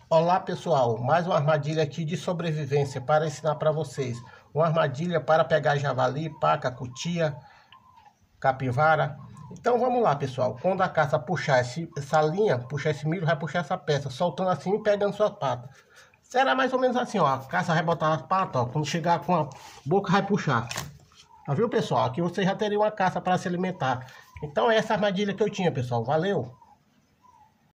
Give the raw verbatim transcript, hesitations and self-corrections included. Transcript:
Olá pessoal, mais uma armadilha aqui de sobrevivência para ensinar para vocês. Uma armadilha para pegar javali, paca, cutia, capivara. Então vamos lá pessoal, quando a caça puxar esse, essa linha, puxar esse milho, vai puxar essa peça, soltando assim e pegando suas patas. Será mais ou menos assim, ó, a caça vai botar as patas, ó, quando chegar com a boca vai puxar. Tá, viu pessoal? Aqui você já teria uma caça para se alimentar. Então é essa armadilha que eu tinha pessoal, valeu!